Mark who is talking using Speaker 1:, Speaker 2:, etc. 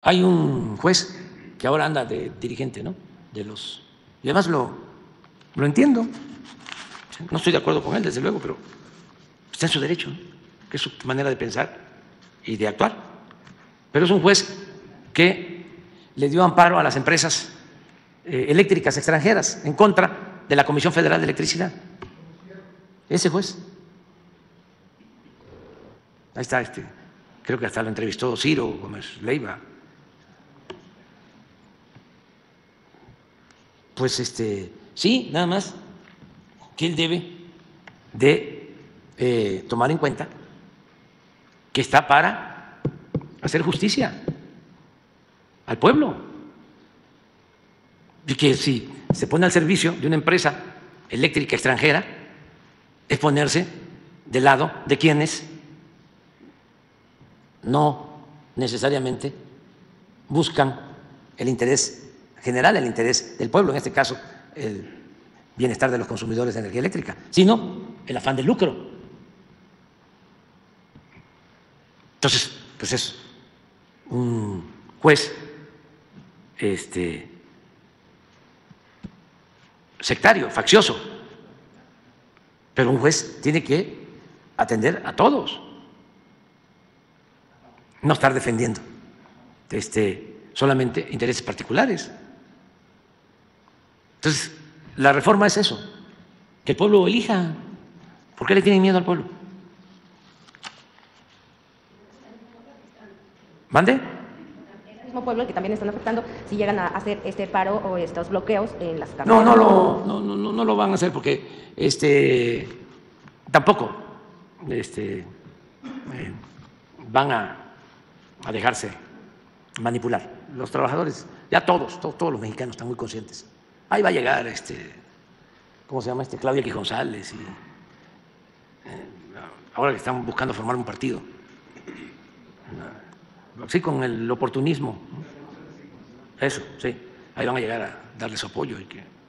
Speaker 1: Hay un juez que ahora anda de dirigente, ¿no? Y además lo entiendo. No estoy de acuerdo con él, desde luego, pero está en su derecho, ¿no? Que es su manera de pensar y de actuar. Pero es un juez que le dio amparo a las empresas eléctricas extranjeras en contra de la Comisión Federal de Electricidad. Ese juez. Ahí está, creo que hasta lo entrevistó Ciro Gómez Leiva. Pues sí, nada más que él debe de tomar en cuenta que está para hacer justicia al pueblo y que si se pone al servicio de una empresa eléctrica extranjera es ponerse del lado de quienes no necesariamente buscan el interés general, el interés del pueblo, en este caso el bienestar de los consumidores de energía eléctrica, sino el afán de lucro. Entonces, pues es un juez sectario, faccioso, pero un juez tiene que atender a todos, no estar defendiendo solamente intereses particulares. Entonces, la reforma es eso, que el pueblo elija. ¿Por qué le tienen miedo al pueblo? ¿Mande?
Speaker 2: El mismo pueblo que también están afectando si llegan a hacer este paro o estos bloqueos en las carreteras.
Speaker 1: No lo van a hacer porque tampoco van a dejarse manipular. Los trabajadores, ya todos los mexicanos están muy conscientes. Ahí va a llegar ¿cómo se llama Claudia X González, y ahora que están buscando formar un partido, sí, con el oportunismo, eso, sí, ahí van a llegar a darles apoyo y que